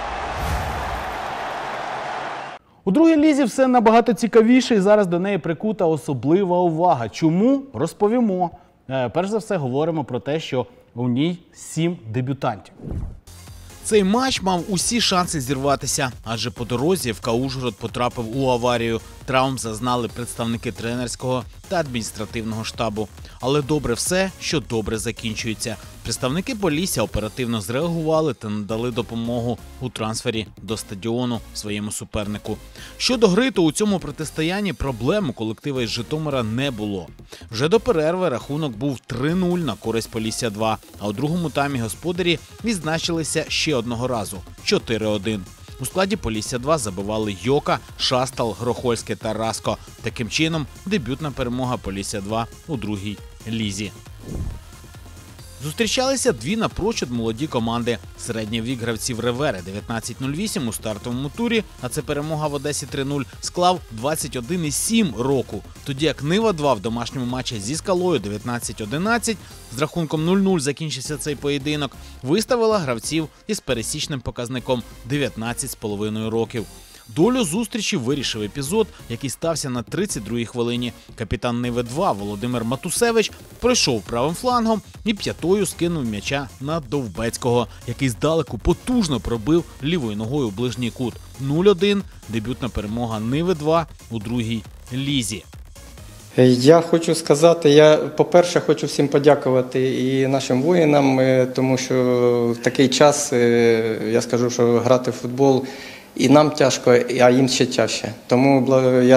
У другій лізі все набагато цікавіше і зараз до неї прикута особлива увага. Чому? Розповімо. Перш за все говоримо про те, що у ній 7 дебютантів. Цей матч мав усі шанси зірватися, адже по дорозі ФК Ужгород потрапив у аварію. Травм зазнали представники тренерського та адміністративного штабу. Але добре все, що добре закінчується. Представники Полісся оперативно зреагували та надали допомогу у трансфері до стадіону своєму супернику. Щодо гри, то у цьому протистоянні проблем у колектива із Житомира не було. Вже до перерви рахунок був 3-0 на користь Полісся-2, а у другому таймі господарі відзначилися ще одного разу – 4-1. У складі Полісся-2 забивали Йока, Шастал, Грохольське та Раско. Таким чином, дебютна перемога Полісся-2 у другій лізі. Зустрічалися 2 напрочуд молоді команди. Середній вік гравців Ревери 19.08 у стартовому турі, а це перемога в Одесі 3-0, склав 21,7 року. Тоді як Нива-2 в домашньому матчі зі Скалою 19-11, з рахунком 0-0 закінчився цей поєдинок, виставила гравців із пересічним показником 19,5 років. Долю зустрічі вирішив епізод, який стався на 32-й хвилині. Капітан Ниви-2 Володимир Матусевич пройшов правим флангом і п'ятою скинув м'яча на Довбецького, який здалеку потужно пробив лівою ногою у ближній кут. 0-1 – дебютна перемога Ниви-2 у другій лізі. Я хочу сказати, по-перше, хочу всім подякувати і нашим воїнам, тому що в такий час, я скажу, що грати в футбол і нам тяжко, а їм ще тяжче. Тому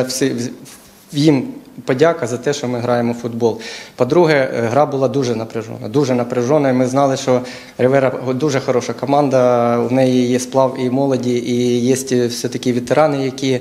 їм подяка за те, що ми граємо в футбол. По-друге, гра була дуже напряжена. І ми знали, що Ривера дуже хороша команда, в неї є сплав і молоді, і є все-таки ветерани, які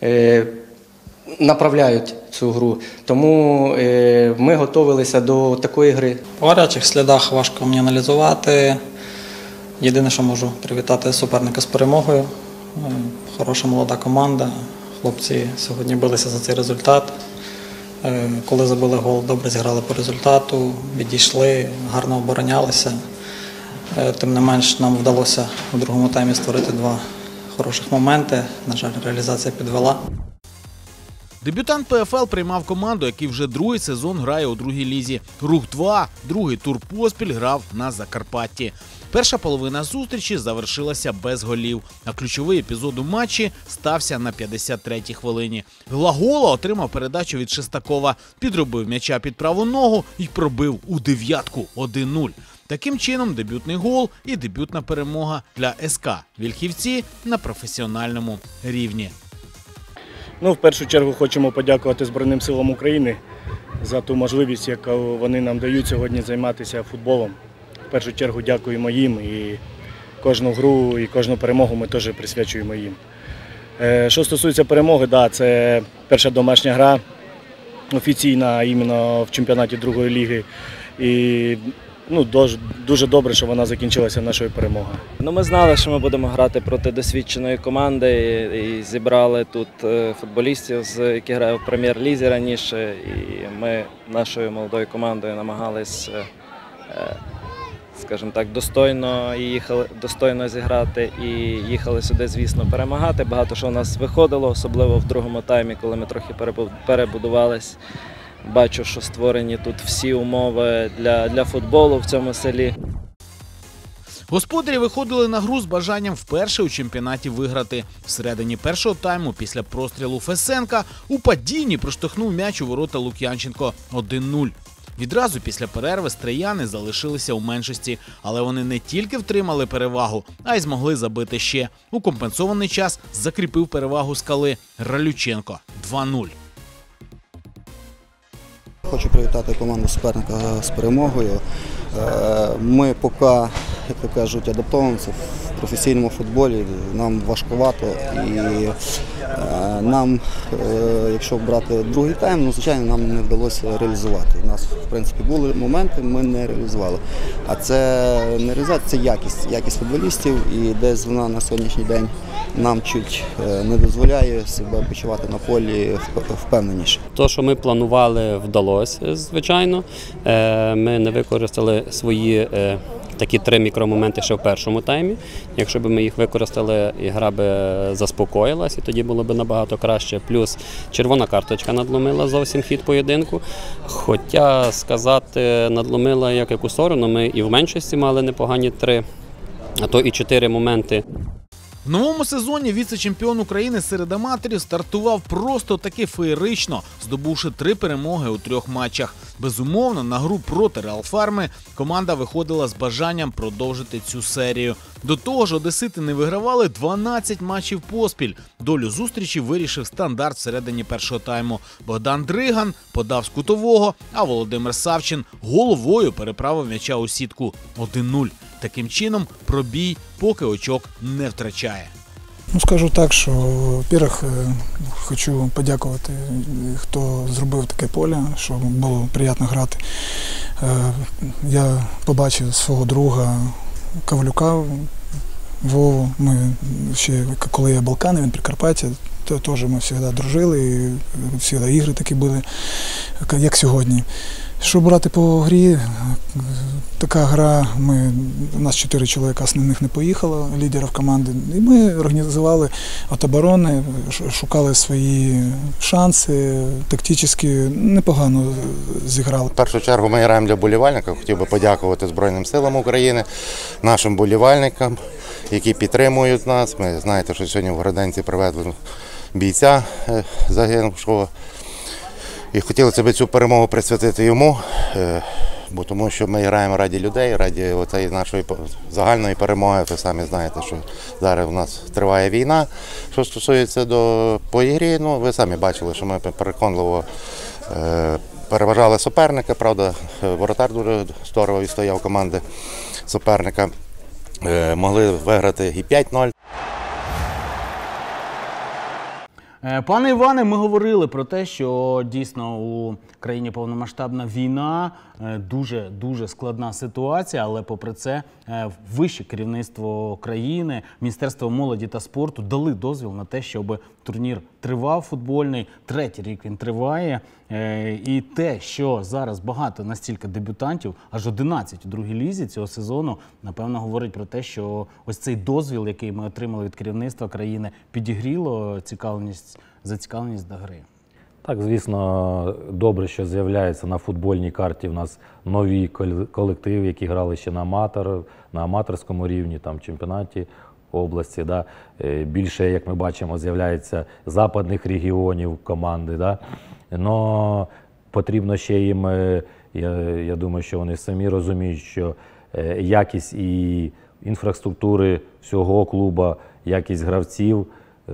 направляють цю гру. Тому ми готувалися до такої гри. По гарячих слідах важко мені аналізувати. Єдине, що можу привітати суперника з перемогою. Хороша молода команда. Хлопці сьогодні билися за цей результат. Коли забили гол, добре зіграли по результату, відійшли, гарно оборонялися. Тим не менш, нам вдалося у другому таймі створити 2 хороших моменти. На жаль, реалізація підвела. Дебютант ПФЛ приймав команду, який вже другий сезон грає у другій лізі. «Рух-2» другий тур поспіль грав на Закарпатті. Перша половина зустрічі завершилася без голів, а ключовий епізод у матчі стався на 53-й хвилині. Глагола отримав передачу від Шестакова, підробив м'яча під праву ногу і пробив у дев'ятку 1-0. Таким чином, дебютний гол і дебютна перемога для СК «Вільхівці» на професіональному рівні. В першу чергу хочемо подякувати Збройним силам України за ту можливість, яку вони нам дають сьогодні займатися футболом. В першу чергу дякуємо їм і кожну гру і кожну перемогу ми теж присвячуємо їм. Що стосується перемоги, це перша домашня гра офіційна іменно в чемпіонаті другої ліги. І дуже добре, що вона закінчилася нашою перемогою. Ми знали, що ми будемо грати проти досвідченої команди і зібрали тут футболістів, які грають в прем'єр-лізі раніше. І ми нашою молодою командою намагались, скажімо так, достойно зіграти і їхали сюди, звісно, перемагати. Багато що у нас виходило, особливо в другому таймі, коли ми трохи перебудувались. Бачу, що створені тут всі умови для футболу в цьому селі. Господарі виходили на гру з бажанням вперше у чемпіонаті виграти. Всередині першого тайму після прострілу Фесенка у падінні проштовхнув м'яч у ворота Лук'янченко 1-0. Відразу після перерви стрияни залишилися у меншості, але вони не тільки втримали перевагу, а й змогли забити ще. У компенсований час закріпив перевагу Скали Ралюченко 2-0. Хочу привітати команду суперника з перемогою. Ми поки, як то кажуть, адаптовуємося в професійному футболі, нам важкувато і нам, якщо брати другий тайм, звичайно, нам не вдалося реалізувати. У нас, в принципі, були моменти, ми не реалізували. А це не реалізація, це якість футболістів, і десь вона на сьогоднішній день нам чуть не дозволяє себе почувати на полі впевненіше. Те, що ми планували, вдалося, звичайно. Ми не використали свої такі 3 мікромоменти ще в першому таймі. Якщо б ми їх використали, гра би заспокоїлась, і тоді було б набагато краще. Плюс червона карточка надломила зовсім хід поєдинку. Хоча сказати, надломила як яку сторону, ми і в меншості мали непогані 3, а то і 4 моменти. В новому сезоні віце-чемпіон України серед аматорів стартував просто таки феєрично, здобувши 3 перемоги у 3 матчах. Безумовно, на гру проти Реалфарми команда виходила з бажанням продовжити цю серію. До того ж, одесити не вигравали 12 матчів поспіль. Долю зустрічі вирішив стандарт всередині першого тайму. Богдан Дриган подав з кутового, а Володимир Савчин головою переправив м'яча у сітку 1-0. Таким чином, пробій поки очок не втрачає. Скажу так, що, во-первых, хочу подякувати, хто зробив таке поле, щоб було приємно грати. Я побачив свого друга Ковалюка, Вову. Ми ще, коли я Балкани, він Прикарпаття, то теж ми завжди дружили, і завжди ігри такі були, як сьогодні. Що брати по грі, така гра, у нас 4 чоловіка основних не поїхало, лідерів команди, і ми організували от оборони, шукали свої шанси, тактично непогано зіграли. В першу чергу ми граємо для вболівальника, хотів би подякувати Збройним силам України, нашим вболівальникам, які підтримують нас. Ми знаєте, що сьогодні в Городенці привезли бійця загинувшого. І хотілося б цю перемогу присвятити йому, бо тому що ми граємо раді людей, раді оцеї нашої загальної перемоги. Ви самі знаєте, що зараз у нас триває війна. Що стосується по ігрі, ну ви самі бачили, що ми переконливо переважали суперника, правда, воротар дуже здорово відстояв команди суперника. Могли виграти і 5-0. Пане Іване, ми говорили про те, що дійсно у країні повномасштабна війна, дуже складна ситуація, але попри це вище керівництво країни, Міністерство молоді та спорту дали дозвіл на те, щоб турнір тривав футбольний, третій рік він триває. І те, що зараз багато настільки дебютантів, аж 11 у другій лізі цього сезону, напевно, говорить про те, що ось цей дозвіл, який ми отримали від керівництва країни, підігріло зацікавленість до гри. Так, звісно, добре, що з'являється на футбольній карті в нас нові колективи, які грали ще на аматорському рівні, там, чемпіонаті області. Да. Більше, як ми бачимо, з'являється западних регіонів команди. Да. Но потрібно ще їм, я думаю, що вони самі розуміють, що якість і інфраструктури всього клубу, якість гравців,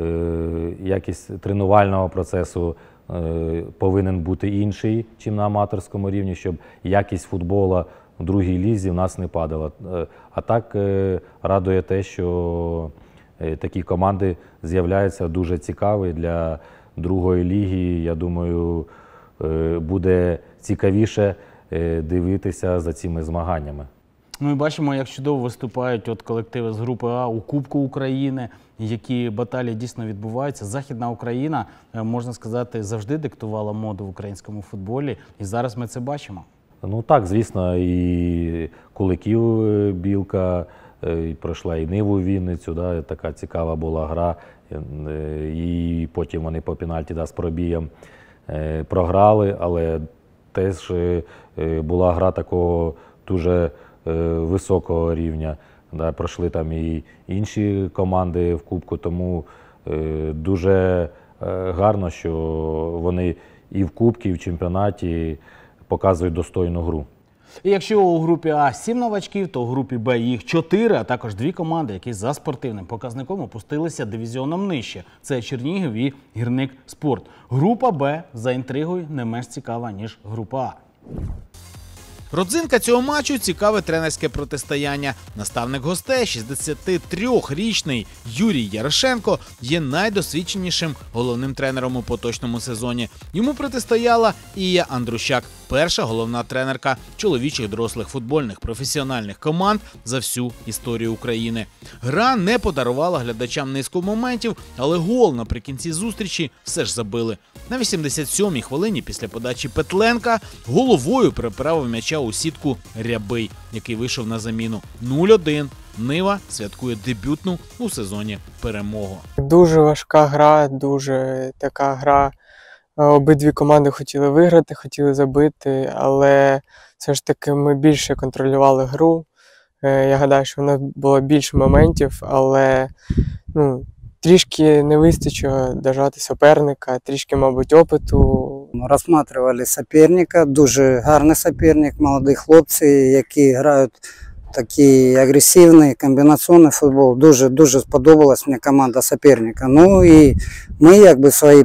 якість тренувального процесу повинен бути інший, чим на аматорському рівні, щоб якість футболу в другій лізі в нас не падала. А так радує те, що такі команди з'являються дуже цікаві для другої ліги. Я думаю, буде цікавіше дивитися за цими змаганнями. Ми бачимо, як чудово виступають колективи з групи А у Кубку України, які баталії дійсно відбуваються. Західна Україна, можна сказати, завжди диктувала моду в українському футболі, і зараз ми це бачимо. Ну так, звісно, і Куликів Білка, і пройшла і Ниву Вінницю, да, така цікава була гра, і потім вони по пенальті з пробієм програли, але теж була гра такого дуже високого рівня. Да, пройшли там і інші команди в Кубку, тому дуже гарно, що вони і в Кубці, і в чемпіонаті показують достойну гру. І якщо у групі А 7 новачків, то у групі Б їх 4, а також 2 команди, які за спортивним показником опустилися дивізіоном нижче. Це Чернігів і Гірник Спорт. Група Б за інтригою не менш цікава, ніж група А. Родзинка цього матчу – цікаве тренерське протистояння. Наставник гостей, 63-річний Юрій Ярошенко, є найдосвідченішим головним тренером у поточному сезоні. Йому протистояла Ія Андрущак, перша головна тренерка чоловічих дорослих футбольних професіональних команд за всю історію України. Гра не подарувала глядачам низку моментів, але гол наприкінці зустрічі все ж забили. На 87-й хвилині після подачі Петленка головою переправив м'яча у сітку Рябий, який вийшов на заміну. 0-1. Нива святкує дебютну у сезоні перемогу. Дуже важка гра, дуже така гра. Обидві команди хотіли виграти, хотіли забити, але все ж таки ми більше контролювали гру. Я гадаю, що в нас було більше моментів, але трішки не вистачило дожати суперника, трішки, мабуть, опиту. Розглядали суперника, дуже гарний суперник, молоді хлопці, які грають такий агресивний, комбінаційний футбол. Дуже сподобалась мені команда суперника. Ну і ми якби свої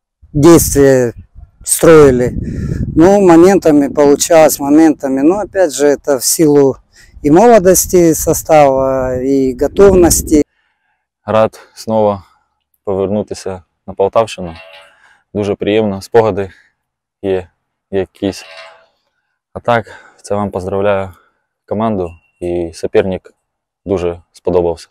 дії строили. Ну, моментами получалось, моментами. Но опять же, это в силу и молодости состава, и готовности. Рад знову повернутися на Полтавщину. Дуже приємно, спогади є якісь. А так, це вам поздравляю команду, і суперник дуже сподобався.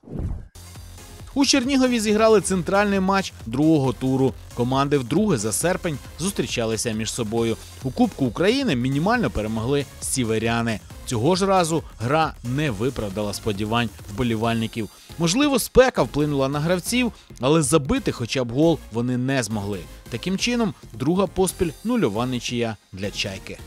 У Чернігові зіграли центральний матч другого туру. Команди вдруге за серпень зустрічалися між собою. У Кубку України мінімально перемогли сіверяни. Цього ж разу гра не виправдала сподівань вболівальників. Можливо, спека вплинула на гравців, але забити хоча б гол вони не змогли. Таким чином, друга поспіль нульова нічия для «Чайки».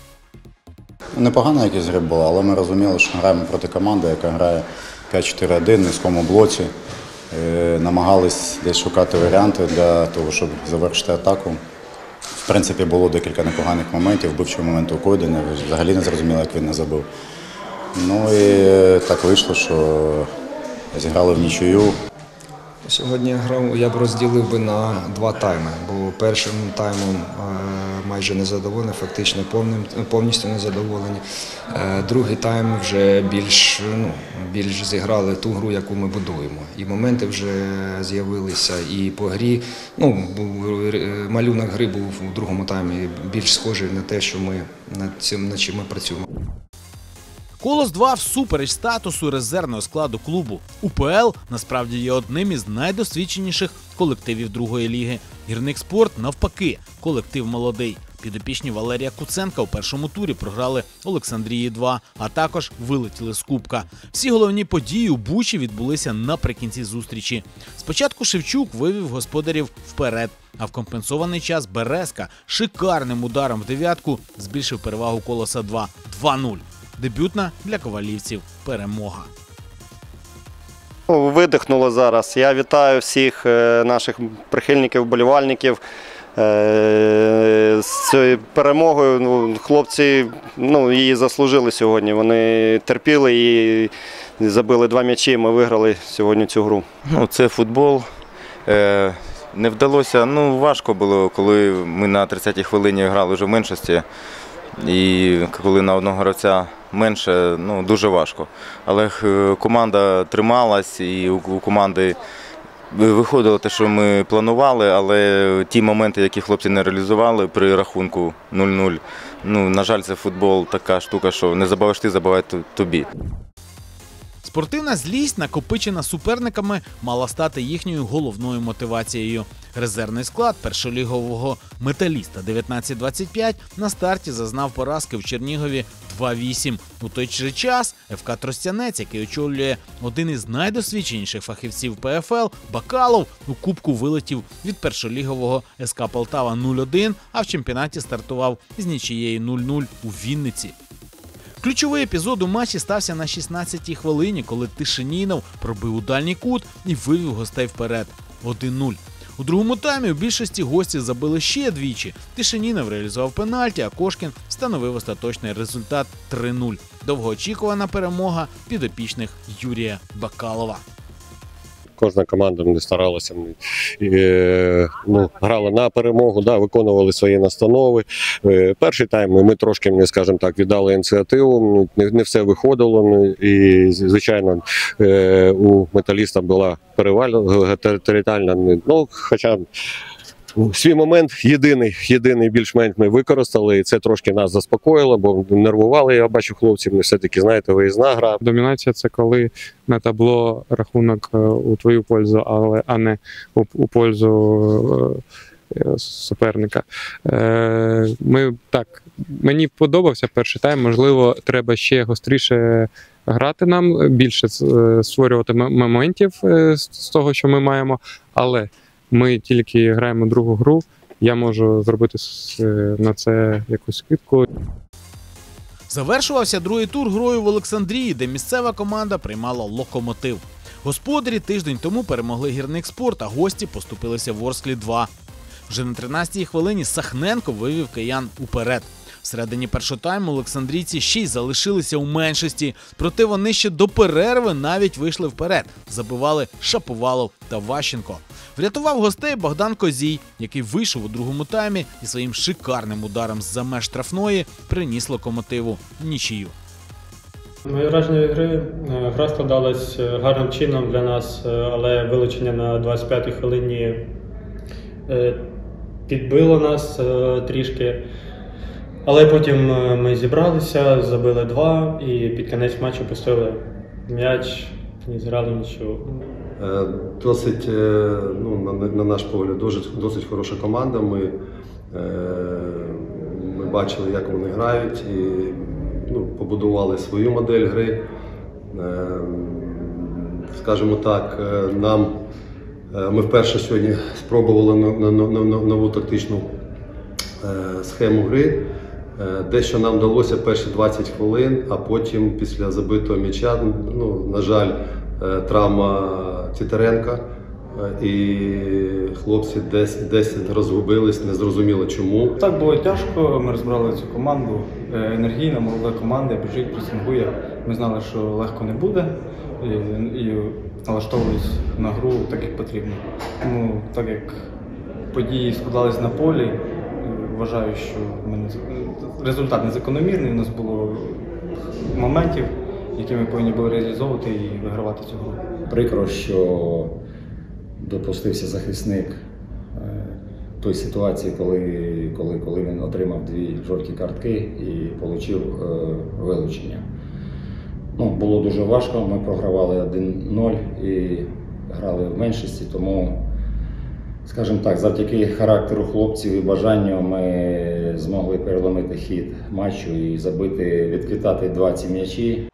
Непогана якась гра була, але ми розуміли, що граємо проти команди, яка грає 5-4-1 в низькому блоці. Намагались десь шукати варіанти для того, щоб завершити атаку. В принципі, було декілька непоганих моментів, вбивчого моменту у Койдена, взагалі не зрозуміло, як він не забив. Ну і так вийшло, що зіграли в нічию. Сьогодні грав я б розділив би на 2 тайми, бо першим таймом майже незадоволені, фактично повністю незадоволені. Другий тайм вже більш зіграли ту гру, яку ми будуємо. І моменти вже з'явилися і по грі. Малюнок гри був у другому таймі більш схожий на те, що над чим ми працюємо. Колос 2 всупереч статусу резервного складу клубу УПЛ насправді є одним із найдосвідченіших колективів другої ліги. Гірникспорт навпаки, колектив молодий. Підопічні Валерія Куценка у першому турі програли Олександрії 2, а також вилетіли з Кубка. Всі головні події у Бучі відбулися наприкінці зустрічі. Спочатку Шевчук вивів господарів вперед, а в компенсований час Березка шикарним ударом в дев'ятку збільшив перевагу Колоса 2 – 2-0. Дебютна для ковалівців перемога. Видихнуло зараз. Я вітаю всіх наших прихильників, вболівальників з цією перемогою. Хлопці її заслужили сьогодні. Вони терпіли і забили 2 м'ячі, ми виграли сьогодні цю гру. Це футбол. Не вдалося, важко було, коли ми на 30-й хвилині грали вже в меншості. І коли на одного гравця менше, дуже важко. Але команда трималась, і у команди виходило те, що ми планували, але ті моменти, які хлопці не реалізували при рахунку 0-0, на жаль, це футбол така штука, що не забуваєш ти, забувають тобі. Спортивна злість, накопичена суперниками, мала стати їхньою головною мотивацією. Резервний склад першолігового «Металіста» 19-25 на старті зазнав поразки в Чернігові 2-8. У той же час ФК Тростянець, який очолює один із найдосвідченіших фахівців ПФЛ, Бакалов, у Кубку вилетів від першолігового СК Полтава 0-1, а в чемпіонаті стартував з нічиєю 0-0 у Вінниці. Ключовий епізод у матчі стався на 16-й хвилині, коли Тишинінов пробив у дальній кут і вивів гостей вперед – 1-0. У другому таймі у більшості гості забили ще двічі. Тишинінов реалізував пенальті, а Кошкін встановив остаточний результат 3-0. Довгоочікувана перемога підопічних Юрія Бакалова. Кожна команда не старалася, грала на перемогу, виконували свої настанови. Перший тайм ми трошки, скажімо так, віддали ініціативу, не все виходило. І, звичайно, у «Металіста» була перевага територіальна. Хоча свій момент єдиний більш-менш ми використали, і це трошки нас заспокоїло, бо нервували, я бачу хлопців, все-таки, знаєте, виїзна гра. Домінація – це коли на табло рахунок у твою пользу, а не у пользу суперника. Мені подобався перший тайм, можливо, треба ще гостріше грати нам, більше створювати моментів з того, що ми маємо, але ми тільки граємо другу гру, я можу зробити на це якусь скидку. Завершувався другий тур грою в Олександрії, де місцева команда приймала «Локомотив». Господарі тиждень тому перемогли «Гірникспорт», а гості поступилися Ворсклі 2. Вже на 13-й хвилині Сахненко вивів киян уперед. Всередині першого тайму олександрійці ще й залишилися у меншості, проте вони ще до перерви навіть вийшли вперед. Забивали Шаповалов та Ващенко. Врятував гостей Богдан Козій, який вийшов у другому таймі і своїм шикарним ударом з-за меж штрафної приніс «Локомотиву» нічию. Моє враження від гри. Гра складалась гарним чином для нас, але вилучення на 25-й хвилині підбило нас трішки. Але потім ми зібралися, забили 2 і під кінець матчу пустили м'яч, не зіграли нічого. Досить, на наш погляд, досить хороша команда. Ми бачили, як вони грають, і побудували свою модель гри. Скажімо так, ми вперше сьогодні спробували нову тактичну схему гри. Дещо нам вдалося перші 20 хвилин, а потім після забитого м'яча, на жаль, травма Тітаренка і хлопці десь розгубились, не зрозуміло чому. Так було тяжко, ми розбирали цю команду. Енергійна, молода команда, біжить, пресингує. Ми знали, що легко не буде і налаштовувались на гру так, як потрібно. Ну, так як події складались на полі, вважаю, що результат незакономірний. У нас було моментів, які ми повинні були реалізовувати і вигравати цю гру. Прикро, що допустився захисник той ситуації, коли він отримав 2 жовті картки і отримав вилучення. Ну, було дуже важко, ми програвали 1-0 і грали в меншості, тому, скажімо так, завдяки характеру хлопців і бажанню ми змогли переломити хід матчу і забити, відквітати 20 м'ячі.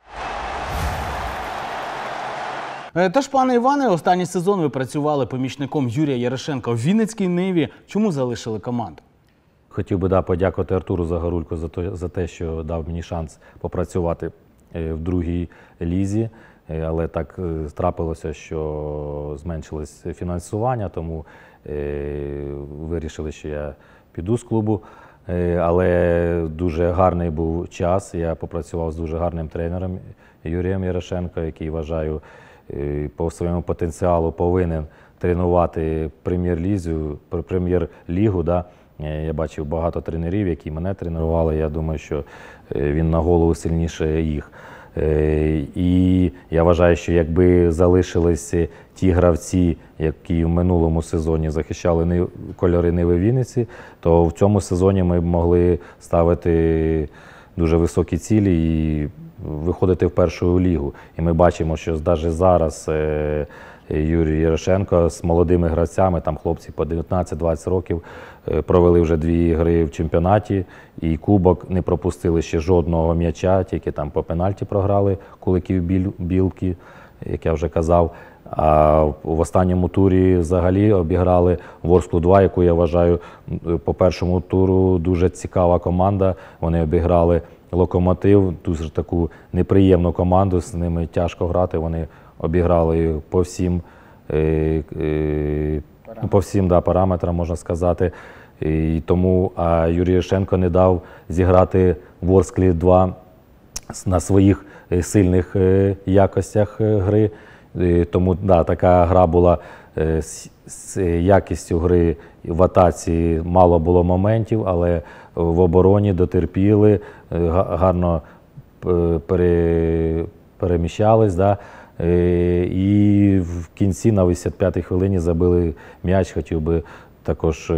Тож, пане Іване, останній сезон ви працювали помічником Юрія Ярошенка у Вінницькій Ниві. Чому залишили команду? Хотів би подякувати Артуру Загорулько за те, що дав мені шанс попрацювати в другій лізі. Але так трапилося, що зменшилось фінансування, тому вирішили, що я піду з клубу. Але дуже гарний був час. Я попрацював з дуже гарним тренером Юрієм Ярошенко, який, вважаю, по своєму потенціалу повинен тренувати прем'єр-лігу. Да? Я бачив багато тренерів, які мене тренували. Я думаю, що він на голову сильніше їх. І я вважаю, що якби залишилися ті гравці, які в минулому сезоні захищали кольори Ниви Вінниці, то в цьому сезоні ми б могли ставити дуже високі цілі і виходити в першу лігу. І ми бачимо, що навіть зараз Юрій Ярошенко з молодими гравцями, там хлопці по 19-20 років, провели вже 2 гри в чемпіонаті, і кубок не пропустили ще жодного м'яча, тільки там по пенальті програли Куликів-Білки, як я вже казав. А в останньому турі взагалі обіграли Ворсклу-2, яку я вважаю по першому туру дуже цікава команда. Вони обіграли Локомотив, дуже таку неприємну команду, з ними тяжко грати. Вони обіграли по всім параметрам, можна сказати. І тому Юрій Ярошенко не дав зіграти Ворсклі-2 на своїх сильних якостях гри. Тому така гра була з якістю гри. В атаці мало було моментів, але в обороні дотерпіли, гарно переміщались. Да? І в кінці на 85-й хвилині забили м'яч. Хотів би також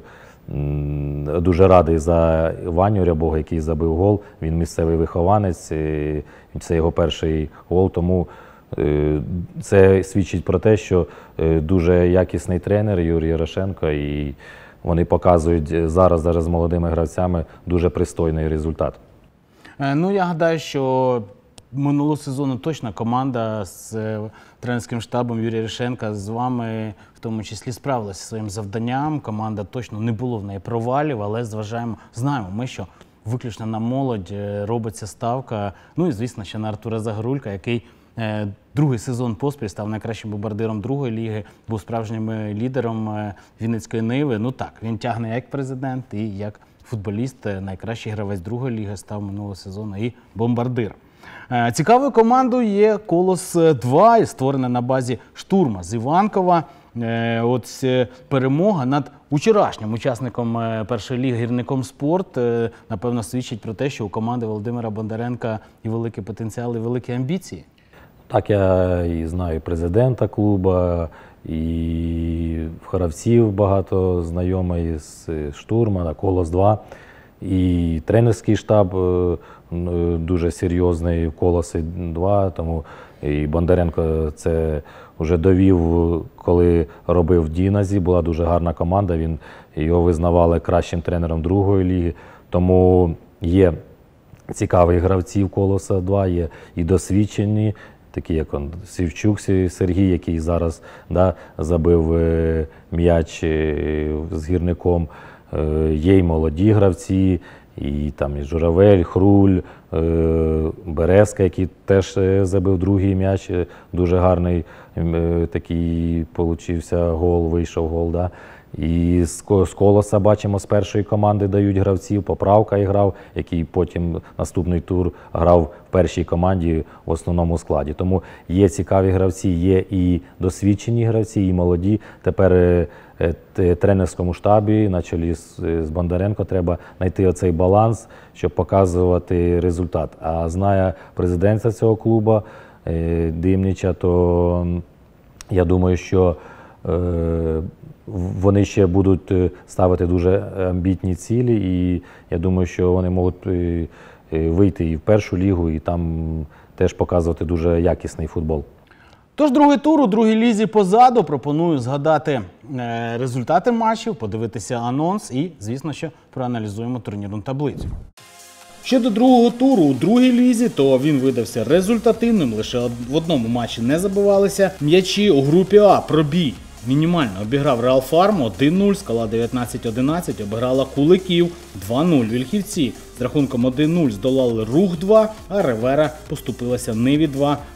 дуже радий за Ваню Рябого, який забив гол. Він місцевий вихованець, це його перший гол, тому це свідчить про те, що дуже якісний тренер Юрій Ярошенко, і вони показують зараз з молодими гравцями дуже пристойний результат. Ну, я гадаю, що минулого сезону точно команда з тренерським штабом Юрія Ярошенка з вами в тому числі справилася зі своїм завданням. Команда точно не було в неї провалів, але знаємо ми, що виключно на молодь робиться ставка. Ну і, звісно, ще на Артура Загорулька, який другий сезон поспіль став найкращим бомбардиром другої ліги, був справжнім лідером Вінницької Ниви. Ну так, він тягне як президент і як футболіст, найкращий гравець другої ліги став минулого сезону і бомбардир. Цікавою командою є «Колос-2», створена на базі «Штурма» з Іванкова. От перемога над вчорашнім учасником першої ліги гірником «Спорт» напевно свідчить про те, що у команди Володимира Бондаренка і великий потенціал, і великі амбіції. Так, я і знаю президента клубу, і гравців багато знайомий з «Штурма», «Колос-2». І тренерський штаб дуже серйозний в «Колосі-2», тому і Бондаренко це вже довів, коли робив в Діназі, була дуже гарна команда, його визнавали кращим тренером другої ліги, тому є цікаві гравці в «Колоса-2», є і досвідчені, такі як Сівчук Сергій, який зараз забив м'яч з гірником. Є й молоді гравці, І там і Журавель, Хруль, Березка, який теж забив другий м'яч, дуже гарний такий получився гол, вийшов гол. Да? І з Колоса, бачимо, з першої команди дають гравців, Поправка грав, який потім наступний тур грав в першій команді в основному складі. Тому є цікаві гравці, є і досвідчені гравці, і молоді. Тепер тренерському штабі на чолі з Бондаренко треба знайти оцей баланс, щоб показувати результат. А знає президента цього клубу, Димніча, то я думаю, що вони ще будуть ставити дуже амбітні цілі, і я думаю, що вони можуть вийти і в першу лігу, і там теж показувати дуже якісний футбол. Тож другий тур у другій лізі позаду. Пропоную згадати результати матчів, подивитися анонс і, звісно, що проаналізуємо турнірну таблицю. Щодо другого туру у другій лізі, то він видався результативним. Лише в одному матчі не забивалися м'ячі. У групі А Пробій мінімально обіграв Реал Фарму 1-0, Скала 19-11 обіграла Куликів 2-0. Вільхівці з рахунком 1-0 здолали Рух 2, а Ревера поступилася Ниві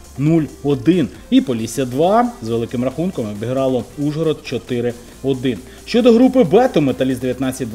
2-0-1. І Полісся 2 з великим рахунком обіграло Ужгород 4-1. Щодо групи Б, то Металіст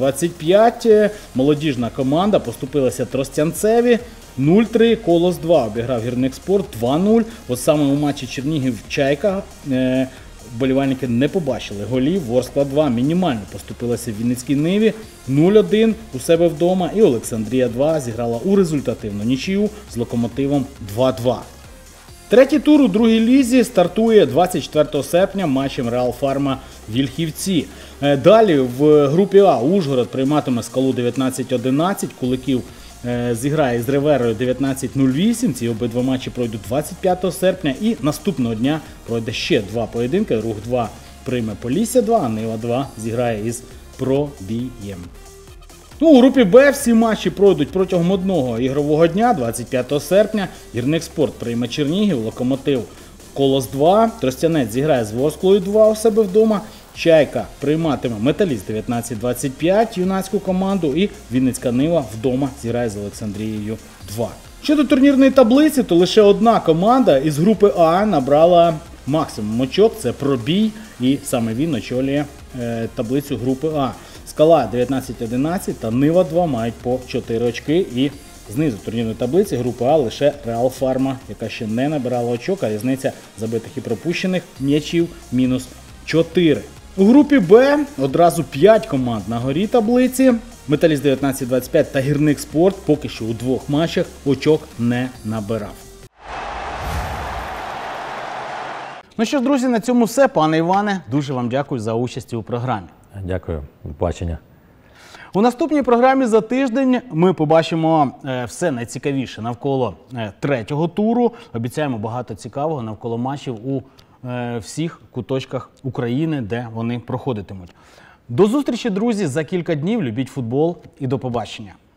19-25, молодіжна команда поступилася Тростянцеві 0-3, Колос 2 обіграв Гірникспорт 2-0. От саме у матчі Чернігів-Чайка вболівальники не побачили голів. Ворскла 2 мінімально поступилася Вінницькій Ниві 0-1 у себе вдома. І Олександрія 2 зіграла у результативну нічию з Локомотивом 2-2. Третій тур у другій лізі стартує 24 серпня матчем Реал Фарма Вільхівці. Далі в групі А Ужгород прийматиме Скалу 19-11, Куликів зіграє з Реверою 19-08. Ці обидва матчі пройдуть 25 серпня і наступного дня пройде ще два поєдинки. Рух 2 прийме Полісся 2, а Нива 2 зіграє із Пробієм. У групі Б всі матчі пройдуть протягом одного ігрового дня, 25 серпня. Гірникспорт прийме Чернігів, Локомотив Колос 2, Тростянець зіграє з Ворсклою 2 у себе вдома, Чайка прийматиме Металіст 19-25, юнацьку команду, і Вінницька Нива вдома зіграє з Олександрією 2. Щодо турнірної таблиці, то лише одна команда із групи А набрала максимум очок, це Пробій, і саме він очолює таблицю групи А. Скала 19-11 та Нива 2 мають по 4 очки, і знизу турнірної таблиці групи А лише Реал Фарма, яка ще не набирала очок, а різниця забитих і пропущених м'ячів мінус 4. У групі Б одразу 5 команд на горі таблиці. Металіст 19-25 та Гірникспорт поки що у двох матчах очок не набирав. Ну що ж, друзі, на цьому все. Пане Іване, дуже вам дякую за участь у програмі. Дякую. До побачення. У наступній програмі за тиждень ми побачимо все найцікавіше навколо третього туру. Обіцяємо багато цікавого навколо матчів у всіх куточках України, де вони проходитимуть. До зустрічі, друзі, за кілька днів. Любіть футбол і до побачення.